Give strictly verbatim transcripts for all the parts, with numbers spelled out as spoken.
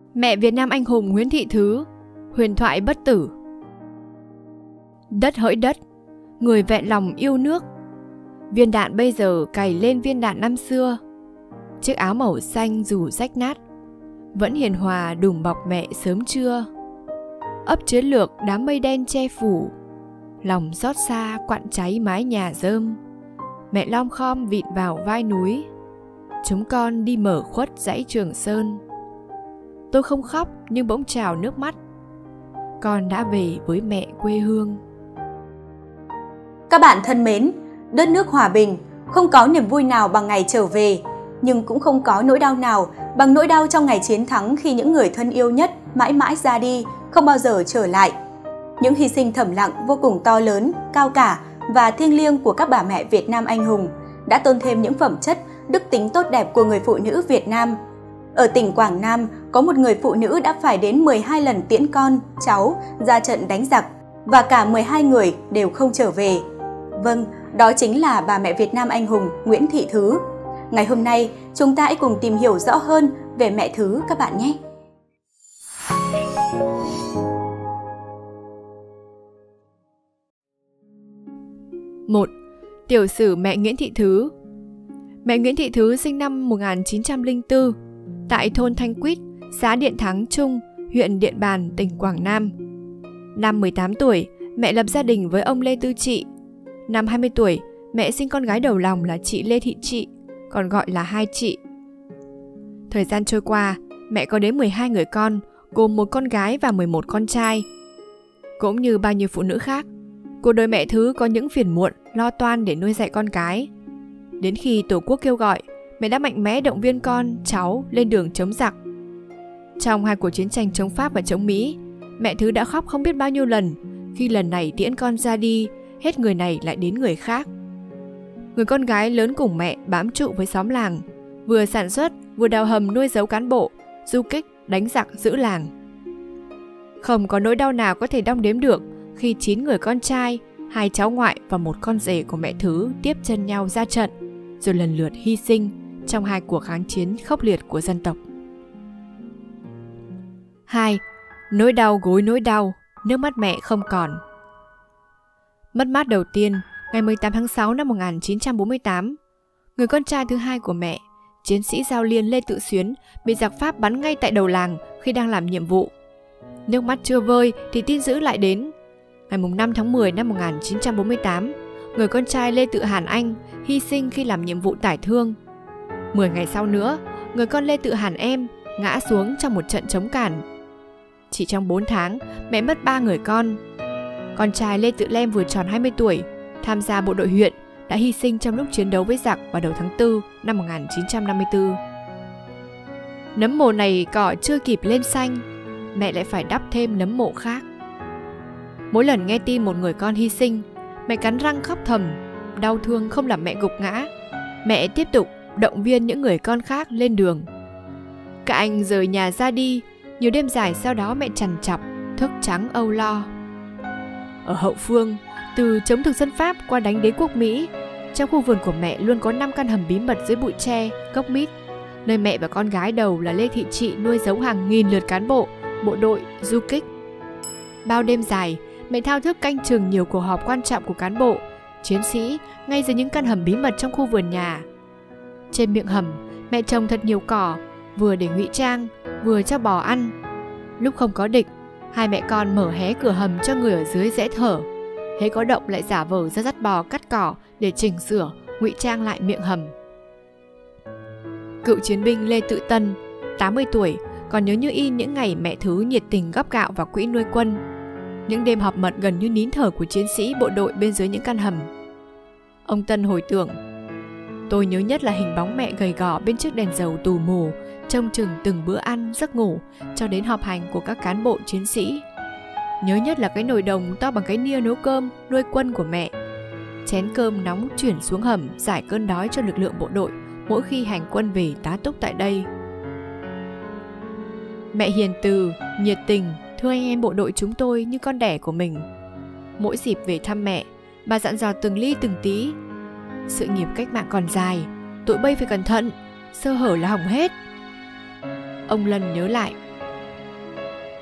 Mẹ Việt Nam anh hùng Nguyễn Thị Thứ, huyền thoại bất tử. Đất hỡi đất, người vẹn lòng yêu nước. Viên đạn bây giờ cày lên viên đạn năm xưa. Chiếc áo màu xanh dù rách nát, vẫn hiền hòa đùm bọc mẹ sớm trưa. Ấp chiến lược đám mây đen che phủ, lòng xót xa quặn cháy mái nhà rơm. Mẹ lom khom vịn vào vai núi, chúng con đi mở khuất dãy Trường Sơn. Tôi không khóc nhưng bỗng trào nước mắt, con đã về với mẹ quê hương. Các bạn thân mến, đất nước hòa bình, không có niềm vui nào bằng ngày trở về, nhưng cũng không có nỗi đau nào bằng nỗi đau trong ngày chiến thắng khi những người thân yêu nhất mãi mãi ra đi, không bao giờ trở lại. Những hy sinh thầm lặng vô cùng to lớn, cao cả và thiêng liêng của các bà mẹ Việt Nam anh hùng đã tôn thêm những phẩm chất, đức tính tốt đẹp của người phụ nữ Việt Nam. Ở tỉnh Quảng Nam, có một người phụ nữ đã phải đến mười hai lần tiễn con, cháu ra trận đánh giặc, và cả mười hai người đều không trở về. Vâng, đó chính là bà mẹ Việt Nam anh hùng Nguyễn Thị Thứ. Ngày hôm nay, chúng ta hãy cùng tìm hiểu rõ hơn về mẹ Thứ các bạn nhé! một. Tiểu sử mẹ Nguyễn Thị Thứ. Mẹ Nguyễn Thị Thứ sinh năm một nghìn chín trăm lẻ bốn tại thôn Thanh Quýt, xã Điện Thắng Trung, huyện Điện Bàn, tỉnh Quảng Nam. Năm mười tám tuổi, mẹ lập gia đình với ông Lê Tư Trị. Năm hai mươi tuổi, mẹ sinh con gái đầu lòng là chị Lê Thị Trị, còn gọi là Hai Chị. Thời gian trôi qua, mẹ có đến mười hai người con, gồm một con gái và mười một con trai. Cũng như bao nhiêu phụ nữ khác, cuộc đời mẹ Thứ có những phiền muộn, lo toan để nuôi dạy con cái. Đến khi Tổ quốc kêu gọi, mẹ đã mạnh mẽ động viên con, cháu lên đường chống giặc. Trong hai cuộc chiến tranh chống Pháp và chống Mỹ, mẹ Thứ đã khóc không biết bao nhiêu lần khi lần này tiễn con ra đi, hết người này lại đến người khác. Người con gái lớn cùng mẹ bám trụ với xóm làng, vừa sản xuất vừa đào hầm nuôi giấu cán bộ, du kích, đánh giặc giữ làng. Không có nỗi đau nào có thể đong đếm được khi chín người con trai, hai cháu ngoại và một con rể của mẹ Thứ tiếp chân nhau ra trận, rồi lần lượt hy sinh trong hai cuộc kháng chiến khốc liệt của dân tộc. hai. Nỗi đau gối nỗi đau, nước mắt mẹ không còn. Mất mát đầu tiên, ngày mười tám tháng sáu năm một nghìn chín trăm bốn mươi tám, người con trai thứ hai của mẹ, chiến sĩ Giao Liên Lê Tự Xuyến, bị giặc Pháp bắn ngay tại đầu làng khi đang làm nhiệm vụ. Nước mắt chưa vơi thì tin dữ lại đến. Ngày năm tháng mười năm một nghìn chín trăm bốn mươi tám, người con trai Lê Tự Hàn Anh hy sinh khi làm nhiệm vụ tải thương. Mười ngày sau nữa, người con Lê Tự Hàn Em ngã xuống trong một trận chống cản. Chỉ trong bốn tháng, mẹ mất ba người con. Con trai Lê Tự Lem vừa tròn hai mươi tuổi, tham gia bộ đội huyện, đã hy sinh trong lúc chiến đấu với giặc vào đầu tháng tư năm một nghìn chín trăm năm mươi tư. Nấm mồ này cỏ chưa kịp lên xanh, mẹ lại phải đắp thêm nấm mộ khác. Mỗi lần nghe tin một người con hy sinh, mẹ cắn răng khóc thầm, đau thương không làm mẹ gục ngã. Mẹ tiếp tục động viên những người con khác lên đường. Các anh rời nhà ra đi, nhiều đêm dài sau đó mẹ trằn trọc, thức trắng âu lo. Ở hậu phương, từ chống thực dân Pháp qua đánh đế quốc Mỹ, trong khu vườn của mẹ luôn có năm căn hầm bí mật dưới bụi tre, gốc mít, nơi mẹ và con gái đầu là Lê Thị Trị nuôi giấu hàng nghìn lượt cán bộ, bộ đội, du kích. Bao đêm dài, mẹ thao thức canh chừng nhiều cuộc họp quan trọng của cán bộ, chiến sĩ ngay dưới những căn hầm bí mật trong khu vườn nhà. Trên miệng hầm, mẹ trồng thật nhiều cỏ, vừa để ngụy trang, vừa cho bò ăn. Lúc không có địch, hai mẹ con mở hé cửa hầm cho người ở dưới dễ thở. Hễ có động lại giả vờ ra dắt bò cắt cỏ để chỉnh sửa, ngụy trang lại miệng hầm. Cựu chiến binh Lê Tự Tân, tám mươi tuổi, còn nhớ như in những ngày mẹ Thứ nhiệt tình góp gạo vào quỹ nuôi quân. Những đêm họp mật gần như nín thở của chiến sĩ bộ đội bên dưới những căn hầm. Ông Tân hồi tưởng, tôi nhớ nhất là hình bóng mẹ gầy gò bên chiếc đèn dầu tù mù, trông chừng từng bữa ăn, giấc ngủ cho đến họp hành của các cán bộ chiến sĩ. Nhớ nhất là cái nồi đồng to bằng cái nia nấu cơm nuôi quân của mẹ. Chén cơm nóng chuyển xuống hầm giải cơn đói cho lực lượng bộ đội mỗi khi hành quân về tá túc tại đây. Mẹ hiền từ, nhiệt tình, thương anh em bộ đội chúng tôi như con đẻ của mình. Mỗi dịp về thăm mẹ, bà dặn dò từng ly từng tí. Sự nghiệp cách mạng còn dài, tụi bay phải cẩn thận, sơ hở là hỏng hết. Ông Lân nhớ lại,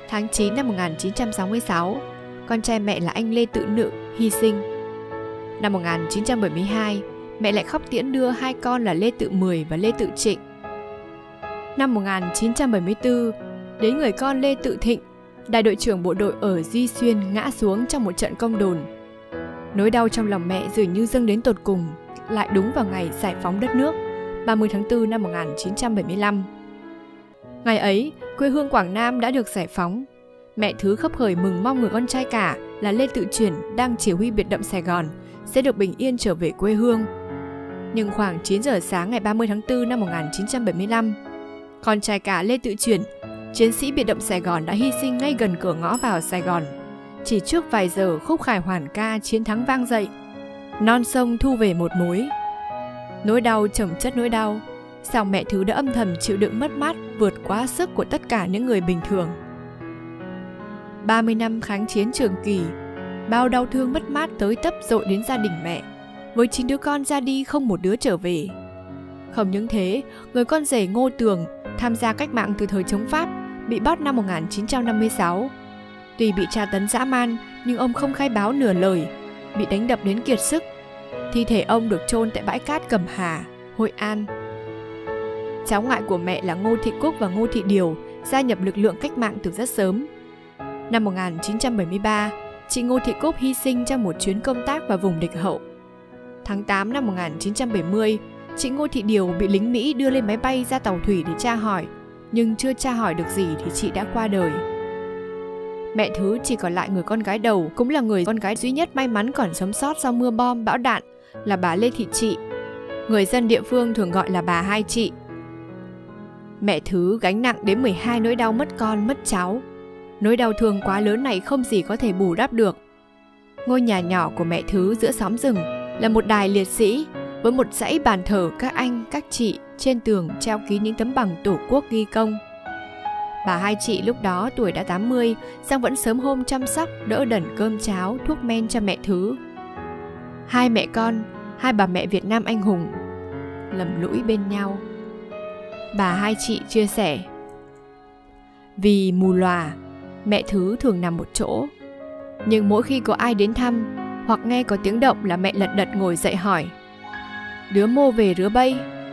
Tháng chín năm một nghìn chín trăm sáu mươi sáu, con trai mẹ là anh Lê Tự Nự hy sinh. Năm một nghìn chín trăm bảy mươi hai, mẹ lại khóc tiễn đưa hai con là Lê Tự Mười và Lê Tự Trịnh. Năm một nghìn chín trăm bảy mươi tư, đến người con Lê Tự Thịnh, đại đội trưởng bộ đội ở Duy Xuyên ngã xuống trong một trận công đồn. Nỗi đau trong lòng mẹ dường như dâng đến tột cùng, lại đúng vào ngày giải phóng đất nước, ba mươi tháng tư năm một nghìn chín trăm bảy mươi lăm. Ngày ấy, quê hương Quảng Nam đã được giải phóng. Mẹ Thứ khấp khởi mừng mong người con trai cả là Lê Tự Chuyển đang chỉ huy biệt động Sài Gòn sẽ được bình yên trở về quê hương. Nhưng khoảng chín giờ sáng ngày ba mươi tháng tư năm một nghìn chín trăm bảy mươi lăm, con trai cả Lê Tự Chuyển, chiến sĩ biệt động Sài Gòn đã hy sinh ngay gần cửa ngõ vào Sài Gòn. Chỉ trước vài giờ khúc khải hoàn ca chiến thắng vang dậy, non sông thu về một mối. Nỗi đau chồng chất nỗi đau, song mẹ Thứ đã âm thầm chịu đựng mất mát vượt quá sức của tất cả những người bình thường. ba mươi năm kháng chiến trường kỳ, bao đau thương mất mát tới tấp dội đến gia đình mẹ, với chín đứa con ra đi không một đứa trở về. Không những thế, người con rể Ngô Tường tham gia cách mạng từ thời chống Pháp, bị bắt năm một nghìn chín trăm năm mươi sáu. Tuy bị tra tấn dã man, nhưng ông không khai báo nửa lời, bị đánh đập đến kiệt sức. Thi thể ông được chôn tại bãi cát Cẩm Hà, Hội An. Cháu ngoại của mẹ là Ngô Thị Cúc và Ngô Thị Điều gia nhập lực lượng cách mạng từ rất sớm. Năm một nghìn chín trăm bảy mươi ba, chị Ngô Thị Cúc hy sinh trong một chuyến công tác vào vùng địch hậu. Tháng tám năm một nghìn chín trăm bảy mươi, chị Ngô Thị Điều bị lính Mỹ đưa lên máy bay ra tàu thủy để tra hỏi, nhưng chưa tra hỏi được gì thì chị đã qua đời. Mẹ Thứ chỉ còn lại người con gái đầu, cũng là người con gái duy nhất may mắn còn sống sót sau mưa bom bão đạn, là bà Lê Thị Trị. Người dân địa phương thường gọi là bà Hai Chị. Mẹ Thứ gánh nặng đến mười hai nỗi đau mất con mất cháu. Nỗi đau thương quá lớn này không gì có thể bù đắp được. Ngôi nhà nhỏ của mẹ Thứ giữa xóm rừng là một đài liệt sĩ với một dãy bàn thờ các anh, các chị, trên tường treo kín những tấm bằng Tổ quốc ghi công. Bà Hai Chị lúc đó tuổi đã tám mươi, song vẫn sớm hôm chăm sóc, đỡ đần cơm cháo, thuốc men cho mẹ Thứ. Hai mẹ con, hai bà mẹ Việt Nam anh hùng, lầm lũi bên nhau. Bà Hai Chị chia sẻ: vì mù lòa, mẹ Thứ thường nằm một chỗ. Nhưng mỗi khi có ai đến thăm, hoặc nghe có tiếng động là mẹ lật đật ngồi dậy hỏi: đứa mô về rứa bây?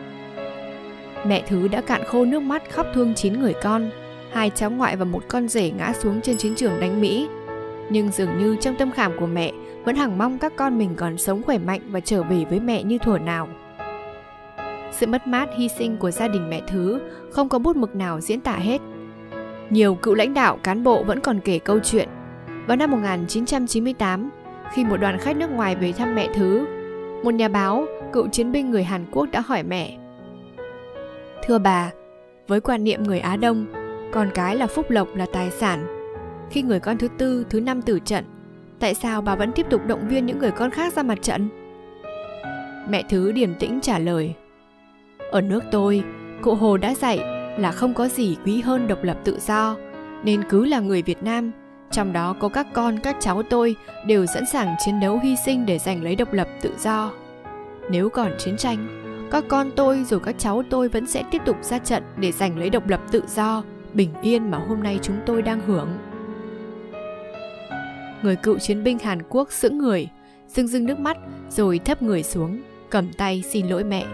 Mẹ Thứ đã cạn khô nước mắt khóc thương chín người con, hai cháu ngoại và một con rể ngã xuống trên chiến trường đánh Mỹ. Nhưng dường như trong tâm khảm của mẹ vẫn hằng mong các con mình còn sống khỏe mạnh và trở về với mẹ như thuở nào. Sự mất mát hy sinh của gia đình mẹ Thứ không có bút mực nào diễn tả hết. Nhiều cựu lãnh đạo cán bộ vẫn còn kể câu chuyện. Vào năm một nghìn chín trăm chín mươi tám, khi một đoàn khách nước ngoài về thăm mẹ Thứ, một nhà báo, cựu chiến binh người Hàn Quốc đã hỏi mẹ: thưa bà, với quan niệm người Á Đông, con cái là phúc lộc, là tài sản. Khi người con thứ tư, thứ năm tử trận, tại sao bà vẫn tiếp tục động viên những người con khác ra mặt trận? Mẹ Thứ điềm tĩnh trả lời: ở nước tôi, cụ Hồ đã dạy là không có gì quý hơn độc lập tự do, nên cứ là người Việt Nam, trong đó có các con các cháu tôi, đều sẵn sàng chiến đấu hy sinh để giành lấy độc lập tự do. Nếu còn chiến tranh, các con tôi rồi các cháu tôi vẫn sẽ tiếp tục ra trận để giành lấy độc lập tự do, bình yên mà hôm nay chúng tôi đang hưởng. Người cựu chiến binh Hàn Quốc sững người, rưng rưng nước mắt rồi thấp người xuống, cầm tay xin lỗi mẹ.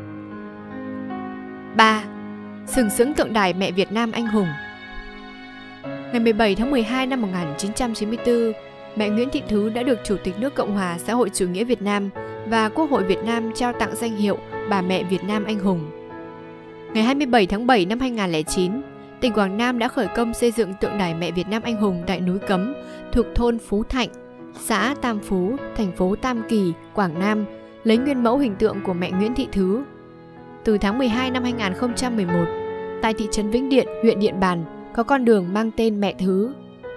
ba. Sừng sững tượng đài mẹ Việt Nam anh hùng. Ngày mười bảy tháng mười hai năm một nghìn chín trăm chín mươi tư, mẹ Nguyễn Thị Thứ đã được Chủ tịch nước Cộng hòa xã hội chủ nghĩa Việt Nam và Quốc hội Việt Nam trao tặng danh hiệu bà mẹ Việt Nam anh hùng. Ngày hai mươi bảy tháng bảy năm hai nghìn không trăm lẻ chín, tỉnh Quảng Nam đã khởi công xây dựng tượng đài mẹ Việt Nam anh hùng tại núi Cấm, thuộc thôn Phú Thạnh, xã Tam Phú, thành phố Tam Kỳ, Quảng Nam, lấy nguyên mẫu hình tượng của mẹ Nguyễn Thị Thứ. Từ tháng mười hai năm hai nghìn không trăm mười một, tại thị trấn Vĩnh Điện, huyện Điện Bàn, có con đường mang tên mẹ Thứ.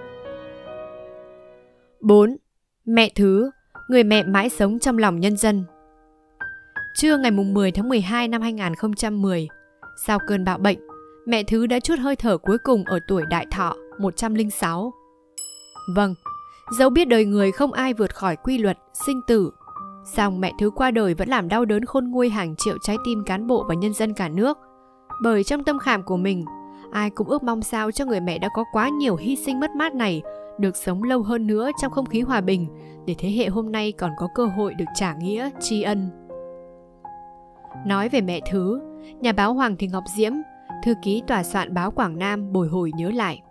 bốn. Mẹ Thứ, người mẹ mãi sống trong lòng nhân dân. Trưa ngày mười tháng mười hai năm hai nghìn không trăm mười, sau cơn bạo bệnh, mẹ Thứ đã trút hơi thở cuối cùng ở tuổi đại thọ một trăm lẻ sáu. Vâng, dẫu biết đời người không ai vượt khỏi quy luật sinh tử, song mẹ Thứ qua đời vẫn làm đau đớn khôn nguôi hàng triệu trái tim cán bộ và nhân dân cả nước. Bởi trong tâm khảm của mình, Ai cũng ước mong sao cho người mẹ đã có quá nhiều hy sinh mất mát này được sống lâu hơn nữa trong không khí hòa bình, để thế hệ hôm nay còn có cơ hội được trả nghĩa, tri ân. Nói về mẹ Thứ, nhà báo Hoàng Thị Ngọc Diễm, thư ký tòa soạn báo Quảng Nam bồi hồi nhớ lại.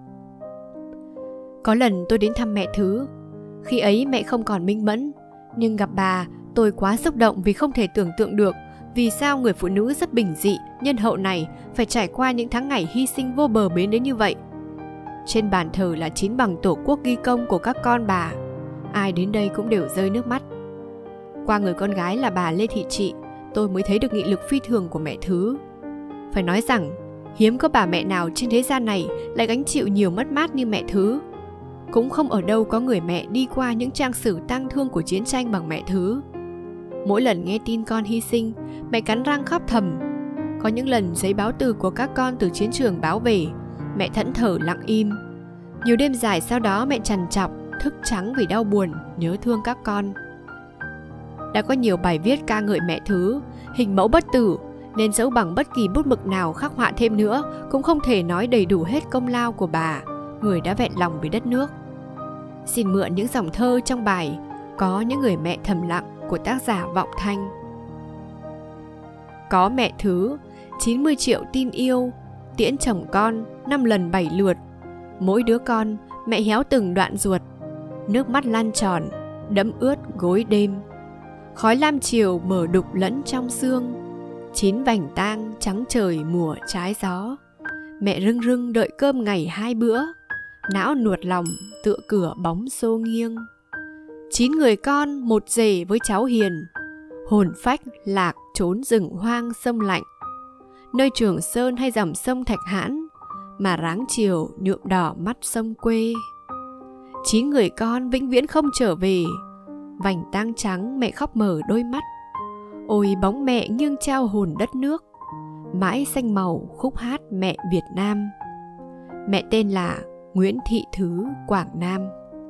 Có lần tôi đến thăm mẹ Thứ. Khi ấy mẹ không còn minh mẫn, nhưng gặp bà, tôi quá xúc động vì không thể tưởng tượng được vì sao người phụ nữ rất bình dị, nhân hậu này phải trải qua những tháng ngày hy sinh vô bờ bến đến như vậy. Trên bàn thờ là chín bằng tổ quốc ghi công của các con bà. Ai đến đây cũng đều rơi nước mắt. Qua người con gái là bà Lê Thị Trị, tôi mới thấy được nghị lực phi thường của mẹ Thứ. Phải nói rằng, hiếm có bà mẹ nào trên thế gian này lại gánh chịu nhiều mất mát như mẹ Thứ. Cũng không ở đâu có người mẹ đi qua những trang sử tang thương của chiến tranh bằng mẹ Thứ. Mỗi lần nghe tin con hy sinh, mẹ cắn răng khóc thầm. Có những lần giấy báo từ của các con từ chiến trường báo về, mẹ thẫn thờ lặng im. Nhiều đêm dài sau đó mẹ trằn trọc, thức trắng vì đau buồn, nhớ thương các con. Đã có nhiều bài viết ca ngợi mẹ Thứ, hình mẫu bất tử, nên dẫu bằng bất kỳ bút mực nào khắc họa thêm nữa cũng không thể nói đầy đủ hết công lao của bà, người đã vẹn lòng vì đất nước. Xin mượn những dòng thơ trong bài Có những người mẹ thầm lặng của tác giả Vọng Thanh. Có mẹ Thứ, chín mươi triệu tin yêu, tiễn chồng con năm lần bảy lượt. Mỗi đứa con mẹ héo từng đoạn ruột, nước mắt lan tròn, đẫm ướt gối đêm. Khói lam chiều mở đục lẫn trong xương, chín vành tang trắng trời mùa trái gió. Mẹ rưng rưng đợi cơm ngày hai bữa, não nuột lòng tựa cửa bóng xô nghiêng. Chín người con một rể với cháu hiền, hồn phách lạc trốn rừng hoang sông lạnh. Nơi Trường Sơn hay dòng sông Thạch Hãn, mà ráng chiều nhuộm đỏ mắt sông quê. Chín người con vĩnh viễn không trở về, vành tang trắng mẹ khóc mở đôi mắt. Ôi bóng mẹ nghiêng trao hồn đất nước, mãi xanh màu khúc hát mẹ Việt Nam. Mẹ tên là Nguyễn Thị Thứ, Quảng Nam.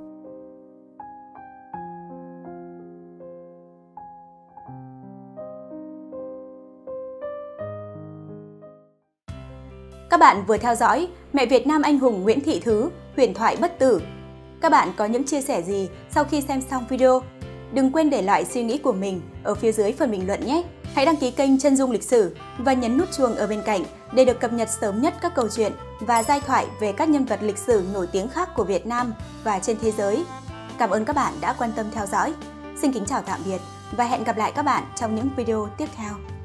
Các bạn vừa theo dõi Mẹ Việt Nam anh hùng Nguyễn Thị Thứ, huyền thoại bất tử. Các bạn có những chia sẻ gì sau khi xem xong video? Đừng quên để lại suy nghĩ của mình ở phía dưới phần bình luận nhé! Hãy đăng ký kênh Chân Dung Lịch Sử và nhấn nút chuông ở bên cạnh để được cập nhật sớm nhất các câu chuyện và giai thoại về các nhân vật lịch sử nổi tiếng khác của Việt Nam và trên thế giới. Cảm ơn các bạn đã quan tâm theo dõi. Xin kính chào tạm biệt và hẹn gặp lại các bạn trong những video tiếp theo.